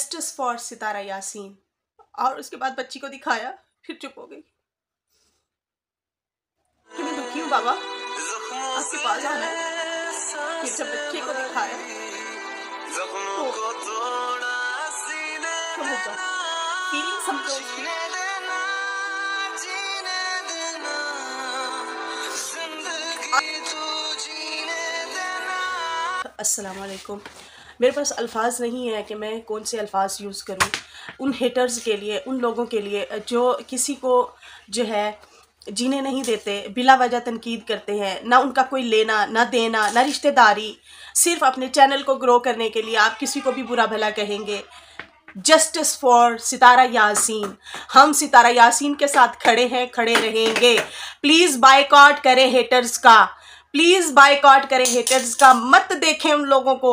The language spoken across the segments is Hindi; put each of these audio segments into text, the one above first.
जस्टिस फॉर सितारा यासीन। और उसके बाद बच्ची को दिखाया, फिर चुप हो गई कि मैं दुखी हूँ बाबा, आपके पास आना है। फिर जब बच्चे को दिखाया तो समझ जाओ, फीलिंग समझो उसकी। अस्सलाम वालेकुम। मेरे पास अल्फाज नहीं है कि मैं कौन से अल्फाज यूज़ करूं उन हेटर्स के लिए, उन लोगों के लिए जो किसी को जो है जीने नहीं देते, बिला वजह तनकीद करते हैं, ना उनका कोई लेना ना देना ना रिश्तेदारी, सिर्फ अपने चैनल को ग्रो करने के लिए आप किसी को भी बुरा भला कहेंगे। जस्टिस फॉर सितारा यासीन, हम सितारा यासीन के साथ खड़े हैं, खड़े रहेंगे। प्लीज बायकॉट करें हेटर्स का, प्लीज बायकॉट करें हेटर्स का। मत देखें उन लोगों को,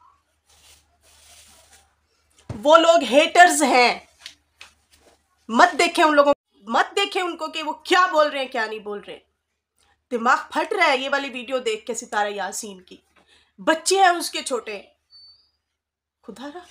वो लोग हेटर्स हैं। मत देखें उन लोगों, मत देखें उनको कि वो क्या बोल रहे हैं क्या नहीं बोल रहे। दिमाग फट रहा है ये वाली वीडियो देख के सितारा यासीन की। बच्चे हैं उसके छोटे, खुदारा।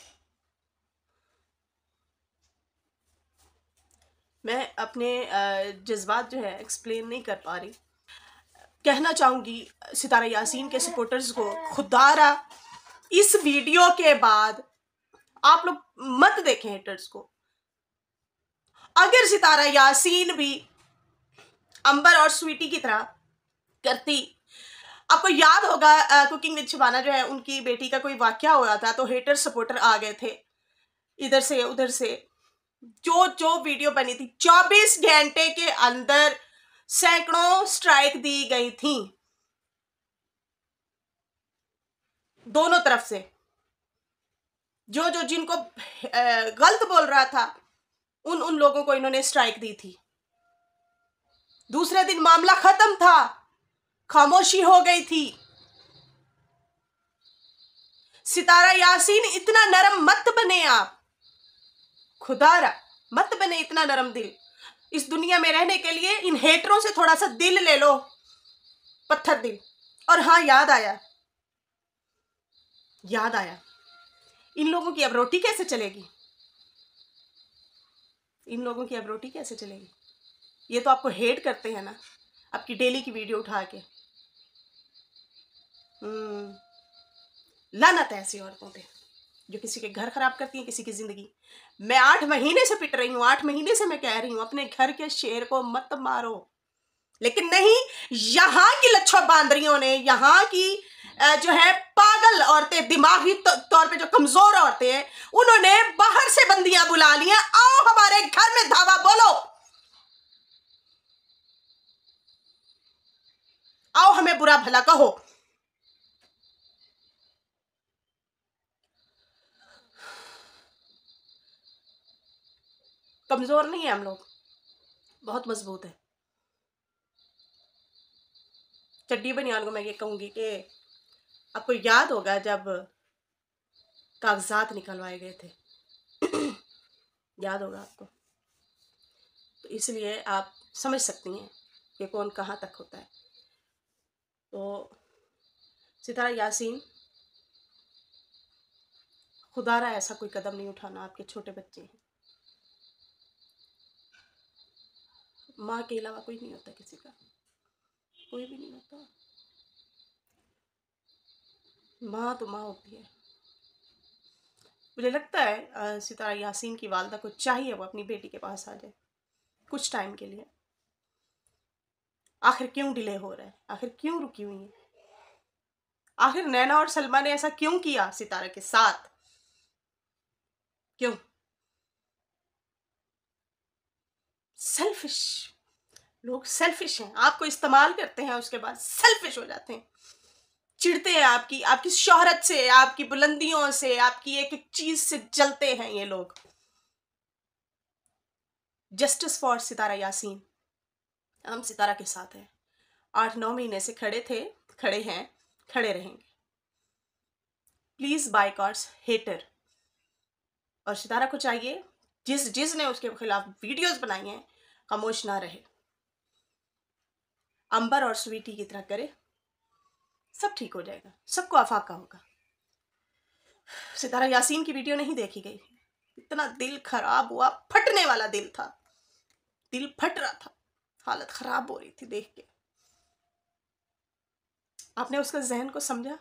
मैं अपने जज्बात जो है एक्सप्लेन नहीं कर पा रही। कहना चाहूंगी सितारा यासीन के सपोर्टर्स को, खुदारा इस वीडियो के बाद आप लोग मत देखें हेटर्स को। अगर सितारा यासीन भी अंबर और स्वीटी की तरह करती, आपको याद होगा कुकिंग विद शबाना जो है उनकी बेटी का कोई वाकया हुआ था, तो हेटर सपोर्टर आ गए थे इधर से उधर से। जो वीडियो बनी थी 24 घंटे के अंदर सैकड़ों स्ट्राइक दी गई थी दोनों तरफ से। जो जिनको गलत बोल रहा था उन लोगों को इन्होंने स्ट्राइक दी थी। दूसरे दिन मामला खत्म था, खामोशी हो गई थी। सितारा यासीन इतना नरम मत बने आप, खुदारा मत बने इतना नरम दिल। इस दुनिया में रहने के लिए इन हेटरों से थोड़ा सा दिल ले लो, पत्थर दिल। और हाँ, याद आया, इन लोगों की अब रोटी कैसे चलेगी, इन लोगों की अब रोटी कैसे चलेगी। ये तो आपको हेट करते हैं ना, आपकी डेली की वीडियो उठा के। लानत है ऐसी औरतों पे जो किसी के घर खराब करती हैं, किसी की जिंदगी। मैं 8 महीने से पिट रही हूँ, 8 महीने से मैं कह रही हूँ अपने घर के शेर को मत मारो, लेकिन नहीं, यहाँ की लच्छा बांदरियों ने, यहाँ की जो है पागल औरतें, दिमागी तौर पे जो कमजोर औरतें हैं, उन्होंने बाहर से बंदियां बुला ली हैं। आओ हमारे घर में धावा बोलो, आओ हमें बुरा भला कहो। कमजोर नहीं है हम लोग, बहुत मजबूत है। चड्डी बनियान को मैं ये कहूंगी कि आपको याद होगा जब कागजात निकलवाए गए थे याद होगा आपको, तो इसलिए आप समझ सकती हैं कि कौन कहाँ तक होता है। तो सितारा यासीन, खुदारा ऐसा कोई कदम नहीं उठाना, आपके छोटे बच्चे हैं। माँ के अलावा कोई नहीं होता किसी का, कोई भी नहीं होता। माँ तो माँ होती है। मुझे लगता है सितारा यासीन की वालदा को चाहिए वो अपनी बेटी के पास आ जाए कुछ टाइम के लिए। आखिर क्यों डिले हो रहा है, आखिर क्यों रुकी हुई है, आखिर नैना और सलमा ने ऐसा क्यों किया सितारा के साथ, क्यों? सेल्फिश लोग, सेल्फिश हैं, आपको इस्तेमाल करते हैं, उसके बाद सेल्फिश हो जाते हैं, चिढ़ते हैं आपकी शोहरत से, आपकी बुलंदियों से, आपकी एक एक चीज से जलते हैं ये लोग। जस्टिस फॉर सितारा यासीन, हम सितारा के साथ हैं। 8-9 महीने से खड़े थे, खड़े हैं, खड़े रहेंगे। Please boycotts hater. और सितारा को चाहिए जिसने उसके खिलाफ वीडियोस बनाई हैं, खामोश ना रहे, अंबर और स्वीटी की तरह करे, सब ठीक हो जाएगा, सबको अफाका होगा। सितारा यासीन की वीडियो नहीं देखी गई, इतना दिल खराब हुआ, फटने वाला दिल था, दिल फट रहा था, हालत खराब हो रही थी देख के। आपने उसका जहन को समझा?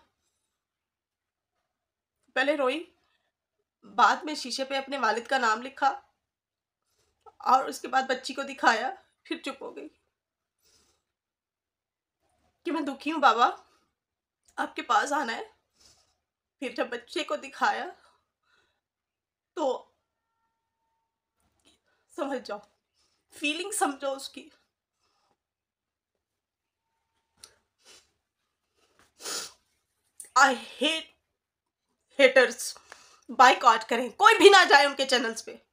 पहले रोई, बाद में शीशे पे अपने वालिद का नाम लिखा और उसके बाद बच्ची को दिखाया, फिर चुप हो गई कि मैं दुखी हूं बाबा, आपके पास आना है। फिर जब बच्चे को दिखाया तो समझ जाओ, फीलिंग समझो उसकी। आई हेट हेटर्स, बाइकआउट करें, कोई भी ना जाए उनके चैनल्स पे।